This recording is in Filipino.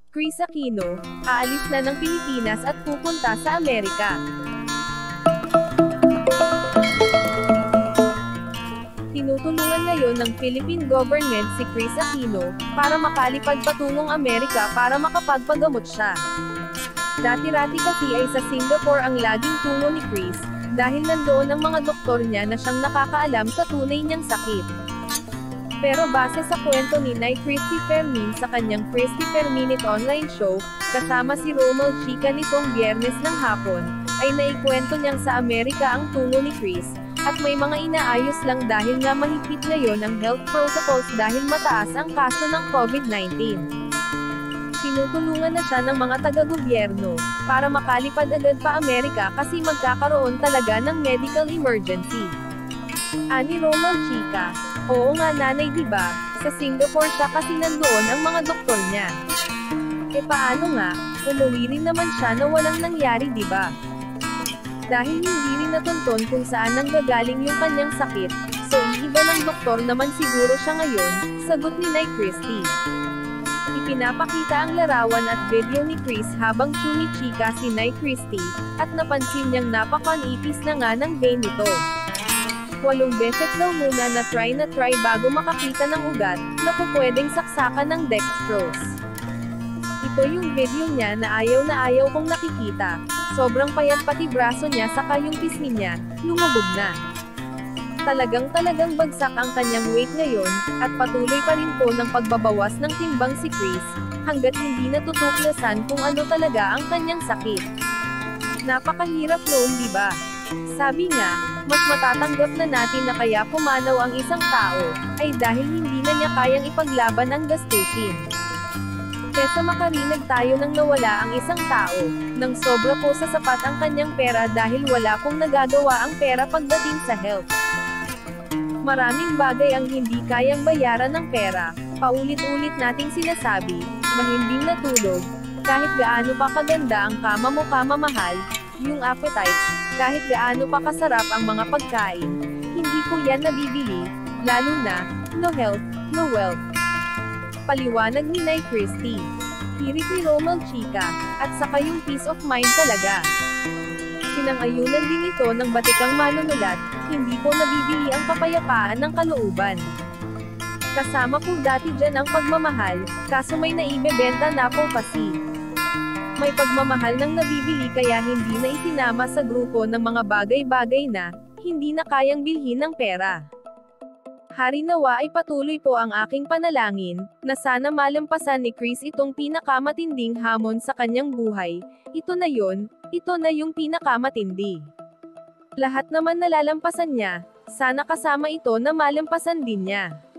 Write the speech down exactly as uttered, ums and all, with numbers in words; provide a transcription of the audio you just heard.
Kris Aquino, aalis na ng Pilipinas at pupunta sa Amerika. Tinutulungan ngayon ng Philippine government si Kris Aquino, para makalipad patungong Amerika para makapagpagamot siya. Dati-rati kasi ay sa Singapore ang laging tungo ni Kris, dahil nandoon ang mga doktor niya na siyang nakakaalam sa tunay niyang sakit. Pero base sa kwento ni Nay Christy Fermin sa kanyang Christy Ferminute online show, kasama si Romel Chica nitong Biyernes ng hapon, ay naikwento niyang sa Amerika ang tungo ni Kris, at may mga inaayos lang dahil nga mahigpit ngayon ang health protocols dahil mataas ang kaso ng COVID nineteen. Tinutulungan na siya ng mga taga-gobyerno, para makalipad agad pa Amerika kasi magkakaroon talaga ng medical emergency. Ani Romel Chica, oo nga nanay diba, sa Singapore siya kasi nandoon ang mga doktor niya. E paano nga, umuwi rin naman siya na walang nangyari diba? Dahil hindi rin natunton kung saan nanggagaling yung kanyang sakit, so iiba ng doktor naman siguro siya ngayon, sagot ni Nay Christy. Ipinapakita ang larawan at video ni Kris habang chumi-chika si Nay Christy, at napansin niyang napaka-nipis na nga ng vein nito. Walong beses daw muna na try na try bago makakita ng ugat, na pupwedeng saksakan ng dextrose. Ito yung video niya na ayaw na ayaw kong nakikita, sobrang payat pati braso niya saka yung pisngi niya, lumubog na. Talagang talagang bagsak ang kanyang weight ngayon, at patuloy pa rin po ng pagbabawas ng timbang si Kris, hanggat hindi natutuklasan kung ano talaga ang kanyang sakit. Napakahirap noon diba? Sabi nga, mas matatanggap na natin na kaya pumanaw ang isang tao, ay dahil hindi na niya kayang ipaglaban ang gastusin. Kesa makarinig tayo nang nawala ang isang tao, nang sobra po sa sapat ang kanyang pera dahil wala pong nagagawa ang pera pagdating sa health. Maraming bagay ang hindi kayang bayaran ng pera, paulit-ulit nating sinasabi, mahimbing na tulog, kahit gaano pa kaganda ang kama mo kamamahal, yung appetite, kahit gaano pa kasarap ang mga pagkain, hindi ko yan nabibili, lalo na, no health, no wealth. Paliwanag ni Nay Christy. Hirit ni Romel Chica, at saka yung peace of mind talaga. Sinang-ayunan din ito ng batikang manunulat, hindi po nabibili ang kapayapaan ng kalooban. Kasama po dati dyan ang pagmamahal, kaso may naibebenta na po kasi. May pagmamahal ng nabibili kaya hindi na isinama sa grupo ng mga bagay-bagay na, hindi na kayang bilhin ng pera. Hari nawa ay patuloy po ang aking panalangin, na sana malampasan ni Kris itong pinakamatinding hamon sa kanyang buhay. Ito na yon, ito na yung pinakamatindi. Lahat naman nalalampasan niya, sana kasama ito na malampasan din niya.